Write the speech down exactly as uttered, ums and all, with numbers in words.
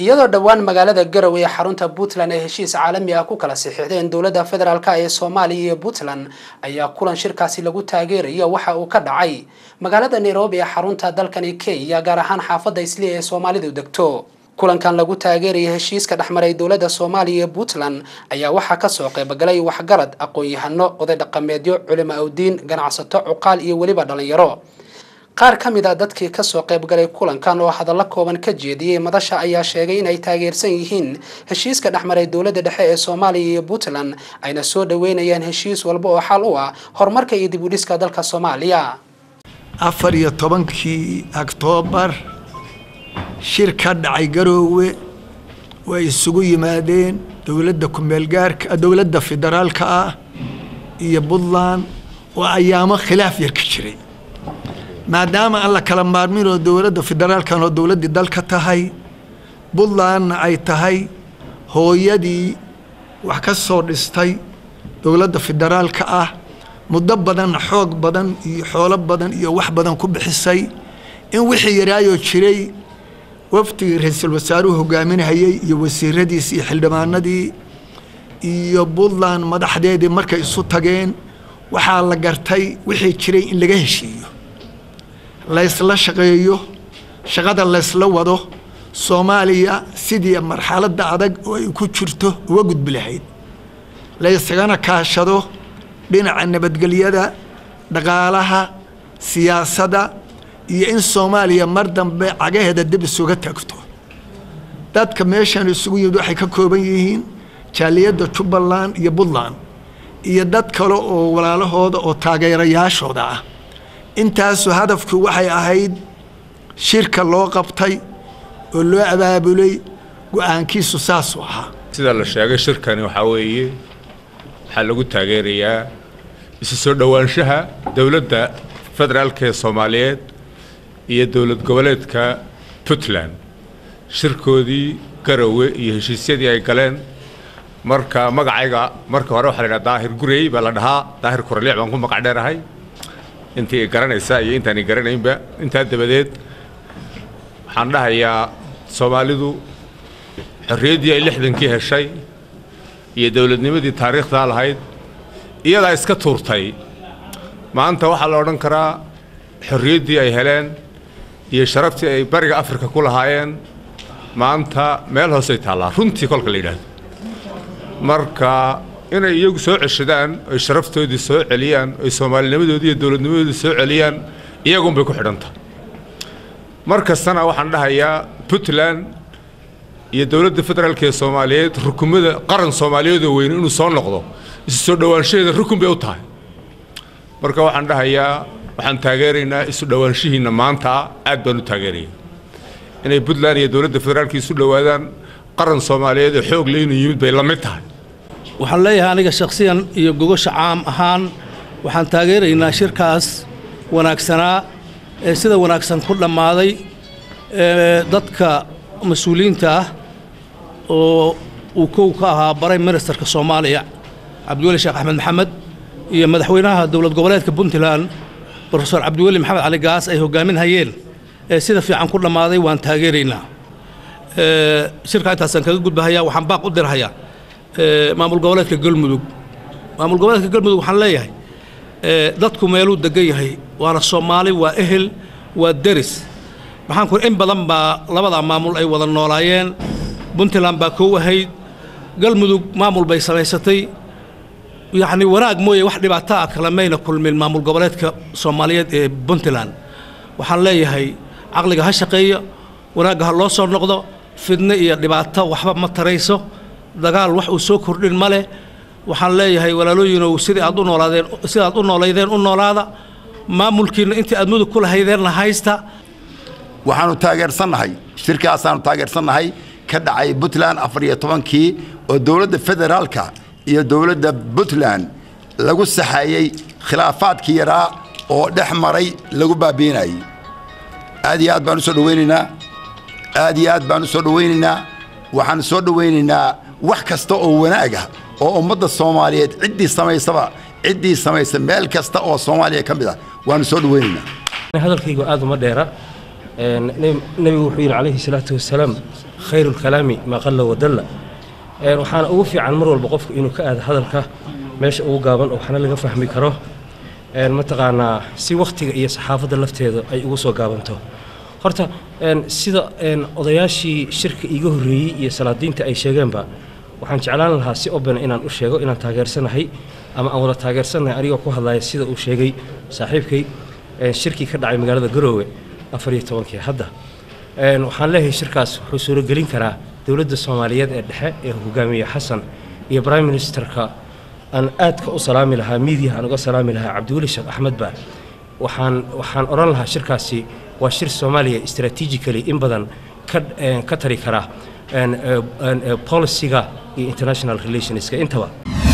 iyadoo dhawaan magaalada Garowe ee xarunta Puntland ee heshiis caalami ah ku kala saxiixdeen dawladda federaalka ee Soomaaliya iyo Puntland ayaa kulan shirkaasi lagu taageerayo waxa uu ka dhacay magaalada Nairobi ee xarunta dalkani Kenya gaar ahaan xaafadda Islii ee Soomaalidu degto kulankan lagu taageerayo heshiiska dhaxmaray dawladda Soomaaliya iyo Puntland ayaa waxa ka soo qayb galay waxgarad aqoon-yahano oday dhaqameedyo culimo awdiin ganacsato cuqaal iyo waliba dhalinyaro qaar kamid ah dadkii ka soo qayb galay kulankan oo hadallo kooban ka jeediyay madasha ayaa sheegay in ay taageersan yihiin heshiiska dhaxmaray dawladda dhexe ee Soomaaliya iyo Puntland ayna soo dhaweynayaan heshiis walba oo xal u ah horumarka iyo dib u dhiska dalka Soomaaliya afar iyo tobankii Oktoobar shirka dhacay Garowe way isugu yimaadeen dawladda ku meel gaarka dawladda federaalka ah iyo Puntland oo ayaamo khilaaf yar ka jiray maadaama alla kala maarmin oo dawladda federaalka oo dawladda dalka tahay Puntland ay tahay hooyadii wax ka soo dhistay dawladda federaalka ah muddo badan xoog badan iyo xoolo badan iyo wax badan ku bixisay in wixii yaraayo jiray wafdi ra'iisul wasaaruhu hogaaminayay iyo wasiiradiisa iyo xildhibaanadii iyo Puntland madaxdeedii markay isu tageen waxa la gartay wixii jiray in laga heshiiyo la isla shaqeeyo shaqada la isla wado Soomaaliya sidii marxaladda adag oo ay ku jirto uga gudbi lahayd la isagana kaashado dhinaca nabadgelyada dhaqaalaha siyaasadda iyo in Soomaaliya mar dambe cagaheeda dib isuga tagto dadka meeshan isugu yimid waxay ka kooban yihiin jaaliyada Jubaland iyo Puntland iyo dad kale oo walaalahooda oo taageerayaashooda ah intaas hadafku waxay ahayd shirka loo qabtay oo loo abaabulay go'aankiisu saas waxa sida la sheegay shirkani waxa weeye waxa lagu taageerayaa isu soo dhawaanshaha dawladda federaalka ee Soomaaliyeed iyo dawlad goboleedka Puntland shirkoodii Garowe iyo heshiisyadii ay galeen marka magacayga marka hore waxa la yiraahdaa Daahir Gurey baa la dhahaa Daahir Kuraliic baan ku magac dheerahay intii garanaysa iyo intaan garanaynba inta dabadeed waxaan dhahayaa Soomaalidu xorriyadii ay lixdankii heshay iyo dawladnimadii taariikhda lahayd iyada iska tuurtay maanta waxa la oran karaa xorriyadii ay heleen iyo sharaftii ay bariga Afrika ku lahaayeen maanta meel hoos ay taala runtii kolka la yiraahdo marka inay iyagu soo ceshadaan ay sharaftoodii soo celiyaan ay Soomaalinimadoodii iyo dawladnimadoodii soo celiyaan iyagu bay ku xidhanta markastana waxaan dhahayaa Puntland iyo dawladda federaalka ee Soomaaliyeed rukumada qaran Soomaaliyeed oo weyn inuu soo noqdo isu soo dhawaanshadeeda rukun bay u tahay marka waxaan dhahayaa waxaan taageeraynaa isu dhawaanshihiina maanta aad baan u taageeray inay Puntland iyo dawladda federaalka isu dhawaadaan qaran Soomaaliyeed oo xoog leh inuu yimid bay la mid tahay waxaan leeyahay aniga shakhsiyan iyo gogosha caam ahaan waxaan taageeraynaa shirkaas wanaagsanaa ee sida wanaagsan ku dhamaaday ee dadka mas'uuliyiinta ah oo uu kow ka ahaa baray ministerka Soomaaliya Cabdiweli Sheekh Axmed Maxamed iyo madaxweynaha dawlad goboleedka Puntland Professor Cabdiweli Maxamed Cali Gaas ay hogaaminayeen ee sida fiican ku dhamaaday waan taageeraynaa ee shirka intaasan kaga gudbahayaa waxaan baaq u dirhayaa maamul goboleedka Galmudug maamul goboleedka Galmudug waxaan leeyahay ee dadku meeluu degan yahay waana Soomaali waa ehel waa daris waxaan ku in badan ba labada maamul ay wada noolaayeen Puntland baa koow ahayd Galmudug maamul bay samaysatay yaani wanaag mooye wax dhibaato ah kala meeyna kulmeen maamul goboleedka Soomaaliyeed ee Puntland waxaan leeyahay aqliga ha shaqeeyo wanaag ha loo soo noqdo fidna iyo dhibaato waxba ma tarayso dagaal wax uu soo kordhin male waxaan leeyahay walaalooyinoo sidii aad u noolaadeen sidii aad u nooleydeen u noolaada maamulkiina intii aad mudug ku lahaydeen la haysta waxaanu taageersanahay shirkaasaanu taageersanahay ka dhacay Puntland afar iyo tobankii oo dawladda federaalka iyo dawladda Puntland lagu saxayay khilaafaadkii yaraa oo dhex maray lagu baabiinay aad iyo aad baan u soo dhaweynaynaa aad iyo aad baan u soo dhaweynaynaa waxaan soo dhaweynaynaa wax kasta oo wanaag ah oo ummadda Soomaaliyeed cidii samaysaba cidii samaysa meel kasta oo Soomaaliya ka mid ah waan soo dhaweynaynaa hadalkaygu aad uma dheera nabigu wuxuu yiri calayhi salaatu wasalaam khayru lkalaami maa qalla wadalla waxaana ugu fiican mar walba qofku inuu ka aado hadalka meesha ugu gaaban oo waxna laga fahmi karo mataqaanaa si waqtiga iyo saxaafadda lafteeda ay ugu soo gaabanto horta sida odayaashii shirka iiga horreeyey iyo salaadiinta ay sheegeenba waxaan jeclaan lahaa si open inaan u sheego inaan taageersanahay ama aan wada taageersanahay anigoo ku hadlaya sida uu sheegay saaxiibkay shirkii ka dhacay magaalada Garowe afar iyo tobankii hadda waxaan leeyahay shirkaas wuxuu suuragelin karaa dowladda Soomaaliyeed ee dhexe ee hogaamiye Xasan iyo Prime Ministerka aan aadka u salaami lahaa media aan uga salaami lahaa Cabdiweli Sheekh Axmed Ba waxaan waxaan oran lahaa shirkaasi waa shir Soomaaliya strategically in badan ka ka tari kara policy-ga iyo international relations ka intaba